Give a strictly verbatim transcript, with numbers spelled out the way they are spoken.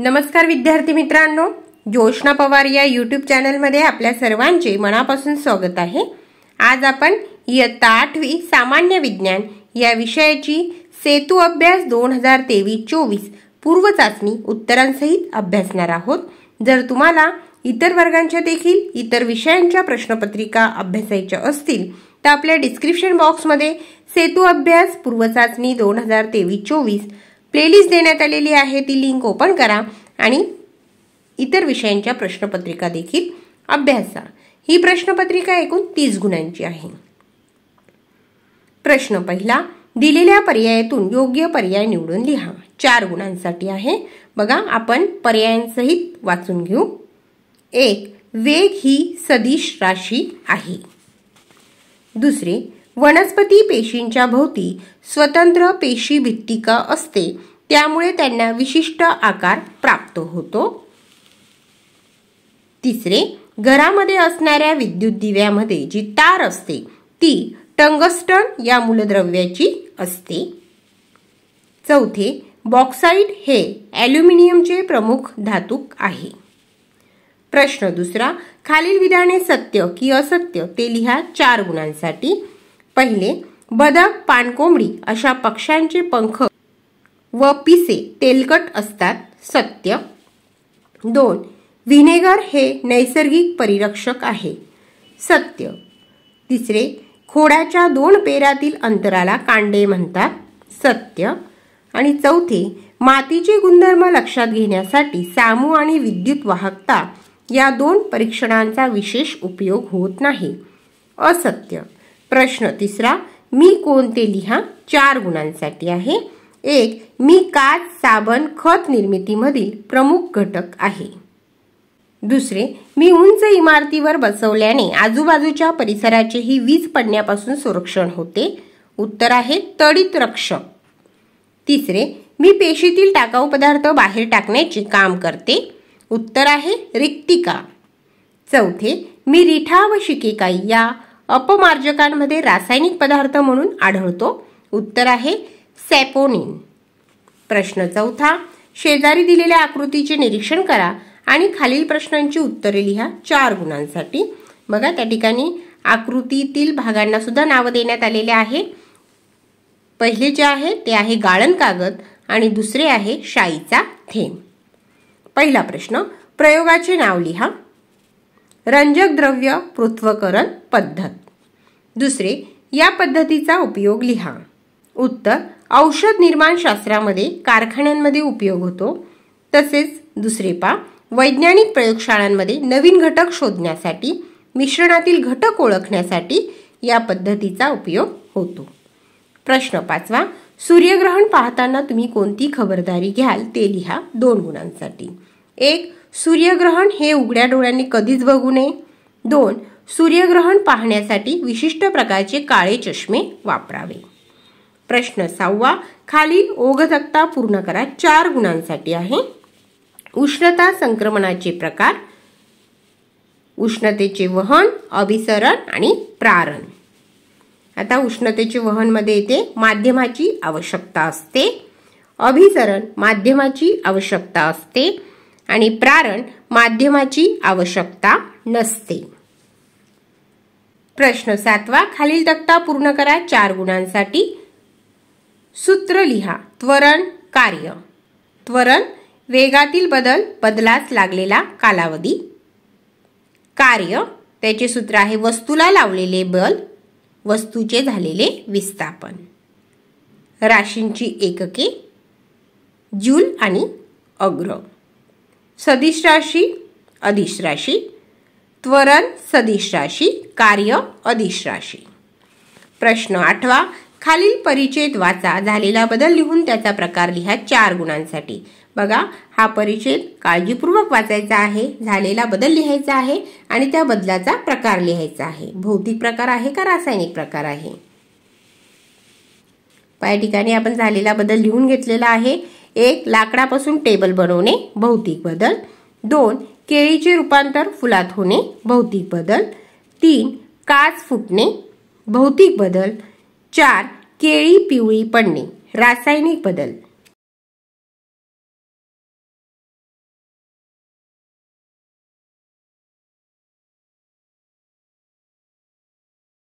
नमस्कार विद्यार्थी मित्रांनो, जोशना पवार या यूट्यूब चॅनलमध्ये आपल्या सर्वांचे मनापासून स्वागत आहे। आज आपण इयत्ता आठवी सामान्य विज्ञान या विषयाची सेतू अभ्यास दोन हजार तेवीस चोवीस पूर्व चाचणी उत्तरांसहित अभ्यासणार आहोत। जर तुम्हाला इतर वर्गांच्या देखील इतर विषयांच्या प्रश्नपत्रिका अभ्यासायच्या असतील तर आपल्या डिस्क्रिप्शन बॉक्समध्ये सेतू अभ्यास पूर्व चाचणी दोन हजार तेवीस चोवीस प्लेलिस्ट देण्यात आलेली आहे, ती लिंक ओपन करा आणि इतर विषयांच्या प्रश्नपत्रिका देखील अभ्यासा। ही प्रश्नपत्रिका एकूण तीस गुणांची आहे। प्रश्न पहिला, दिलेल्या पर्यायातून योग्य पर्याय निवडून लिहा। चार गुणांसाठी आहे। बघा, आपण पर्यायांसहित वाचून घेऊ। एक, वेग ही सदिश राशी आहे। दुसरे, वनस्पती पेशींच्या भोवती स्वतंत्र पेशी भित्तिका असते, त्यामुळे त्यांना विशिष्ट आकार प्राप्त होतो। तिसरे, घरामध्ये असणाऱ्या विद्युत दिव्यामध्ये जी तार असते ती टंगस्टन या मूलद्रव्याची असते। चौथे, बॉक्साइट हे ॲल्युमिनियमचे प्रमुख धातूक आहे। प्रश्न दुसरा, खालील विधाने सत्य की असत्य ते लिहा। चार गुणांसाठी। पहिले, बदक, पाणकोंबडी अशा पक्ष्यांचे पंख व पिसे तेलकट असतात। सत्य। दोन, व्हिनेगर हे नैसर्गिक परिरक्षक आहे। सत्य। तिसरे, खोडाच्या दोन पेरातील अंतराला कांडे म्हणतात। सत्य। आणि चौथे, मातीचे गुणधर्म लक्षात घेण्यासाठी सामू आणि विद्युत वाहकता या दोन परीक्षणांचा विशेष उपयोग होत नाही। असत्य। प्रश्न तिसरा, मी कोणते लिहा। चार गुणांसाठी आहे। एक, मी काच, साबण, खत निर्मितीमधील प्रमुख घटक आहे। दुसरे, मी उंच इमारतीवर बसवल्याने आजूबाजूच्या परिसराचेही वीज पडण्यापासून संरक्षण होते। उत्तर आहे तडित रक्षक। तिसरे, मी पेशीतील टाकाऊ पदार्थ बाहेर टाकण्याचे काम करते। उत्तर आहे रिक्तिका। चौथे, मी रिठा व शिकेकाई या अपमार्जकांमध्ये रासायनिक पदार्थ म्हणून आढळतो। उत्तर आहे सॅपोनिन। प्रश्न चौथा, शेजारी दिलेल्या आकृतीचे निरीक्षण करा आणि खालील प्रश्नांची उत्तरे लिहा। चार गुणांसाठी। बघा, त्या ठिकाणी आकृतीतील भागांना सुद्धा नाव देण्यात आलेले आहे। पहिले जे आहे ते आहे गाळण कागद आणि दुसरे आहे शाईचा थेंब। पहिला प्रश्न, प्रयोगाचे नाव लिहा। रंजक द्रव्य पृथ्वकरण पद्धत। दुसरे, या पद्धतीचा उपयोग लिहा। उत्तर, औषध निर्माण शास्त्रामध्ये कारखान्यांमध्ये उपयोग होतो। तसेच दुसरे पा, वैज्ञानिक प्रयोगशाळांमध्ये नवीन घटक शोधण्यासाठी, मिश्रणातील घटक ओळखण्यासाठी या पद्धतीचा उपयोग होतो। प्रश्न पाचवा, सूर्यग्रहण पाहताना तुम्ही कोणती खबरदारी घ्याल ते लिहा। दोन गुणांसाठी। एक, सूर्यग्रहण हे उघड्या डोळ्यांनी कधीच बघू नये। दोन, सूर्यग्रहण पाहण्यासाठी विशिष्ट प्रकारचे काळे चष्मे वापरावे। प्रश्न सहावा, खालील ओघ तक्ता पूर्ण करा। चार गुणांसाठी आहे। उष्णता संक्रमणाचे प्रकार, उष्णतेचे वहन, अभिसरण आणि प्रारण। आता उष्णतेचे वहन मध्ये येते माध्यमाची आवश्यकता असते, अभिसरण माध्यमाची आवश्यकता असते आणि प्रारण माध्यमाची आवश्यकता नसते। प्रश्न सातवा, खालील तक्ता पूर्ण करा। चार गुणांसाठी। सूत्र लिहा। त्वरण, कार्य। त्वरण, वेगातील बदल, बदलास लागलेला कालावधी। कार्य, त्याचे सूत्र आहे वस्तूला लावलेले बल, वस्तूचे झालेले विस्थापन। राशींची एकके जूल आणि अग्र। सदिश राशी, अदिश राशी। त्वरण सदिश राशी, कार्य अदिश राशी। प्रश्न आठवा, खालील परिच्छेद वाचा, झालेला बदल लिहून त्याचा प्रकार लिहा। चार गुणांसाठी। बघा, हा परिच्छेद काळजीपूर्वक वाचायचा आहे, झालेला बदल लिहायचा आहे आणि त्या बदलाचा प्रकार लिहायचा आहे। भौतिक प्रकार आहे का रासायनिक प्रकार आहे। या ठिकाणी आपण झालेला बदल लिहून घेतलेला आहे। एक, लाकडापासून टेबल बनवणे, भौतिक बदल। दोन, केळीचे रूपांतर फुलात होणे, भौतिक बदल। तीन, काच फुटणे, भौतिक बदल। चार, केळी पिवळी पडणे, रासायनिक बदल।